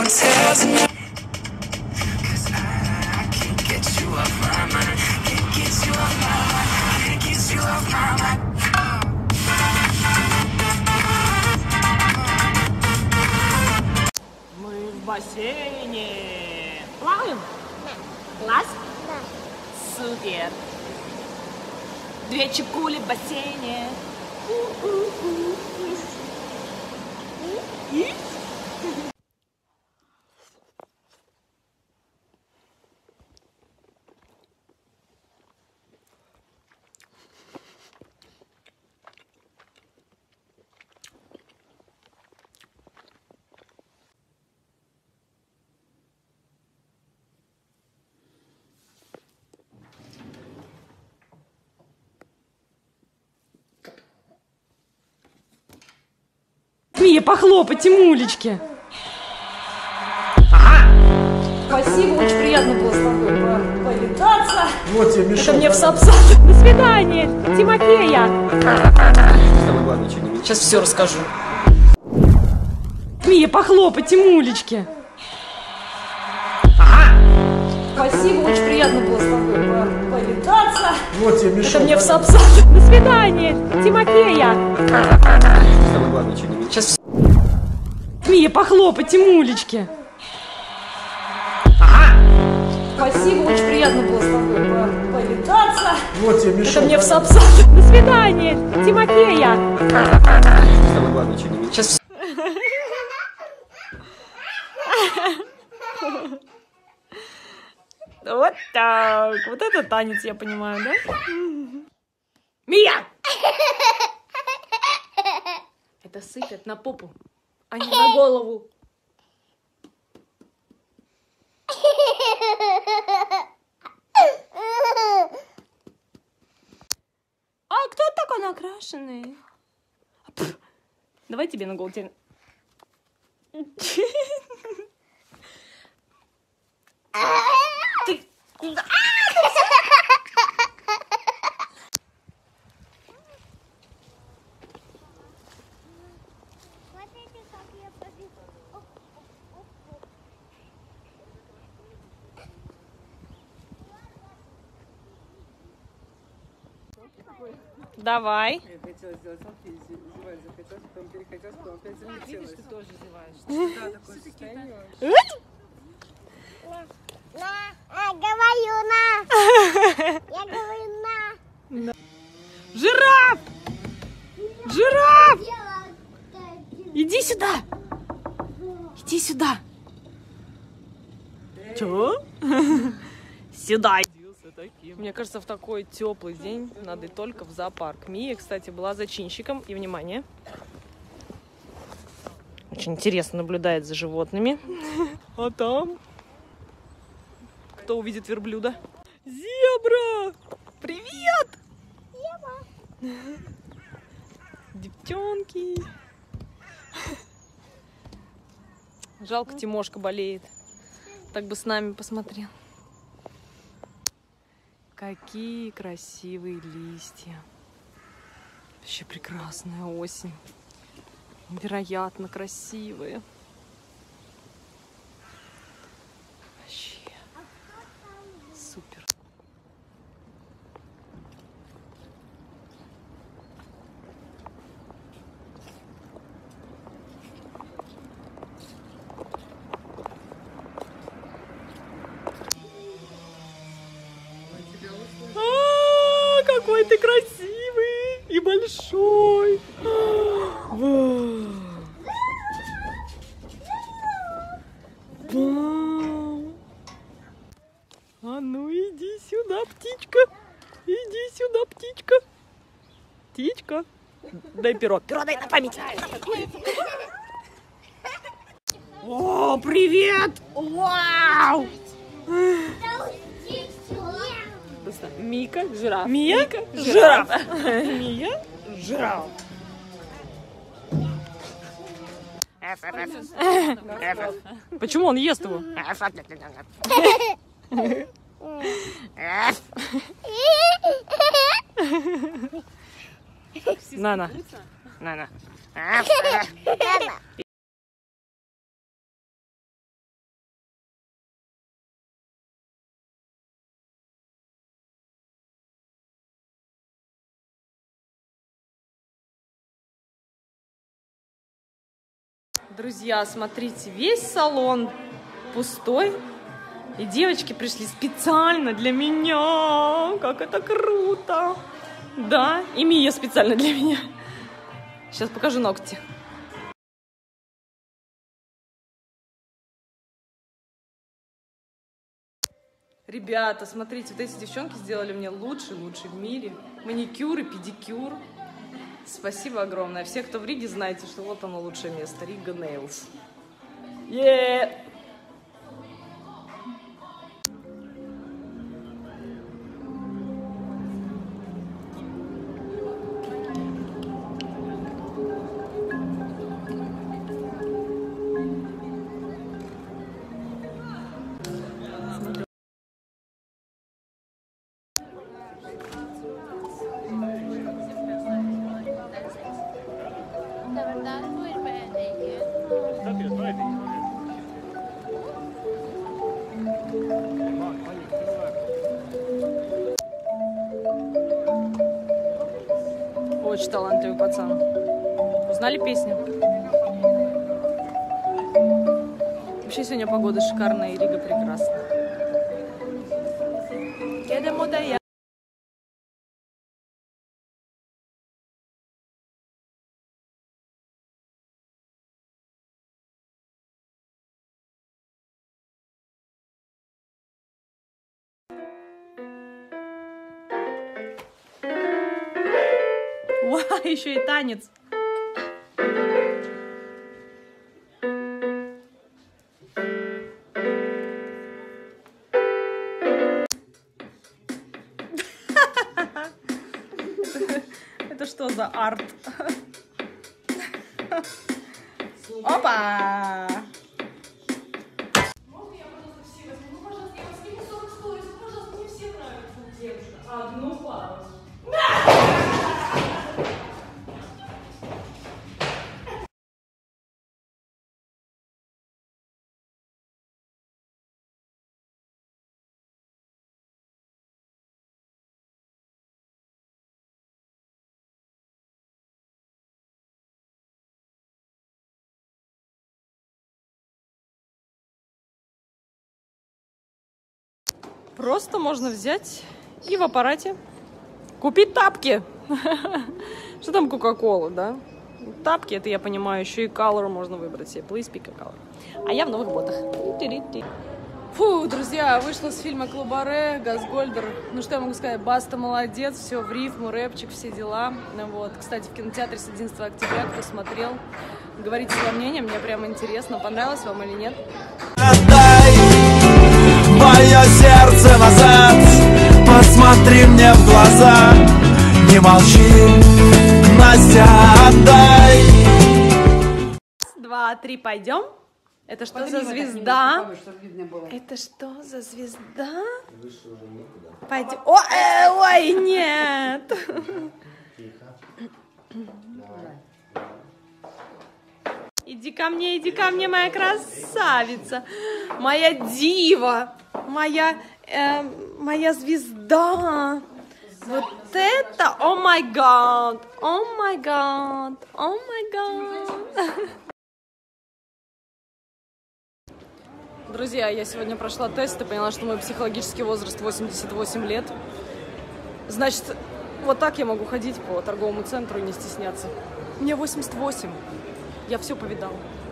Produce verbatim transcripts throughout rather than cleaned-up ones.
one tells me, 'cause I, I can't get you off my mind. Can't get you off my mind. Can't get you off my mind. Мы в бассейне. Плаваем? Класс? Супер. Две чекули в бассейне. И? Мия, похлопай Тимулечке. Ага. Спасибо, очень приятно было с тобой по повидаться. Вот тебе мешок. Это мне в сапсат. До свидания, Тимофея. Сейчас все расскажу. Мия, похлопай Тимулечке. Ага. Спасибо, очень приятно было с тобой по повидаться. Вот тебе мешок. Это мне в сапсат. До свидания, Тимофея. Сейчас... Мия, похлопай Тимулечке. Ага. Спасибо, очень приятно было с тобой по повидаться. Вот тебе мешок. Это мне в сапсат. До свидания, Тимофея. Сейчас... Вот так. Вот это танец, я понимаю, да? Мия! Это сыпят на попу, а не на голову. А кто такой накрашенный? Пф, давай тебе на голову. Тебе... Ты... Давай. Я хотела сделать салфетки, зевать захотелось, потом перехотелось, потом опять захотелось. Видишь, ты тоже зеваешь. Да, такое состояние. На, говорю на. Я говорю на. Жираф! Жираф! Иди сюда! Иди сюда! Чё? Сюда! Мне кажется, в такой теплый день надо только в зоопарк. Мия, кстати, была зачинщиком. И, внимание, очень интересно наблюдает за животными. А там... Кто увидит верблюда? Зебра! Привет! Ева. Девчонки! Жалко, Тимошка болеет. Так бы с нами посмотрел. Какие красивые листья. Вообще прекрасная осень. Невероятно красивые. Вообще супер. А, какой ты красивый и большой. Вау. Вау. А ну иди сюда, птичка. Иди сюда, птичка. Птичка. Дай перо. Перо дай на память. О, привет. Вау. Мика, жираф. Мия? Мика, Жираф. Мия? Жираф. Почему он ест его? На-на. На-на. Друзья, смотрите, весь салон пустой. И девочки пришли специально для меня. Как это круто. Да, и Мия специально для меня. Сейчас покажу ногти. Ребята, смотрите, вот эти девчонки сделали мне лучший-лучший в мире. Маникюр и педикюр. Спасибо огромное. Все, кто в Риге, знаете, что вот оно лучшее место. Рига Нейлс. Yeah! Очень талантливый пацан. Узнали песню? Вообще сегодня погода шикарная и Рига прекрасна. Вау, еще и танец. Это что за арт? Опа! Одну пару. Просто можно взять и в аппарате купить тапки. Что там Кока-Кола, да? Тапки, это я понимаю, еще и color можно выбрать себе. Please pick a color. А я в новых ботах. Фу, друзья, вышла с фильма Клубаре, Газгольдер. Ну что я могу сказать, Баста молодец, все в рифму, рэпчик, все дела. Вот. Кстати, в кинотеатре с одиннадцатого октября, кто смотрел, говорите свое мнение, мне прям интересно, понравилось вам или нет. Отдай мое сердце назад, посмотри мне в глаза, не молчи, Настя, отдай. Два, три, пойдем. Это что Подними за вот так звезда? немного, чтобы видно было. Это что за звезда? Пойдем. О, э, ой, нет. Иди ко мне, иди ко мне, моя красавица, моя дива, моя, э, моя звезда. Вот это, о май гад, о май гад, о май гад. Друзья, я сегодня прошла тест и поняла, что мой психологический возраст восемьдесят восемь лет. Значит, вот так я могу ходить по торговому центру и не стесняться. Мне восемьдесят восемь. Я все повидала.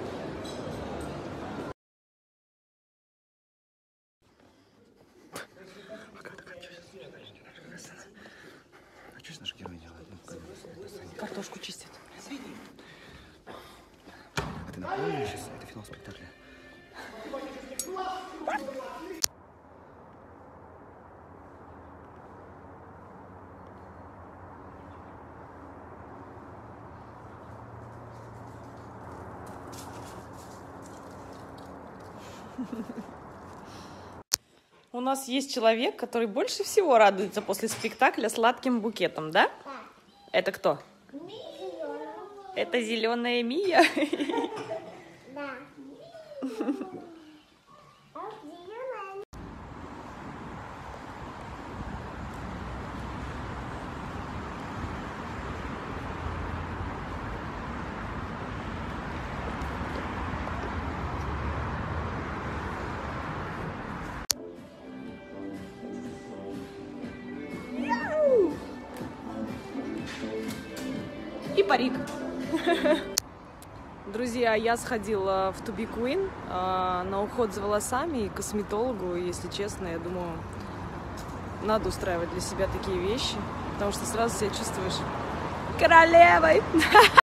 А что наш герой делает? Картошку чистит. А ты напомнишь сейчас? Это финал спектакля. У нас есть человек, который больше всего радуется после спектакля сладким букетом, да? Это кто? Это зеленая Мия. Да. парик. Друзья, я сходила в To Be Queen э, на уход за волосами и к косметологу. И, если честно, я думаю, надо устраивать для себя такие вещи, потому что сразу себя чувствуешь королевой.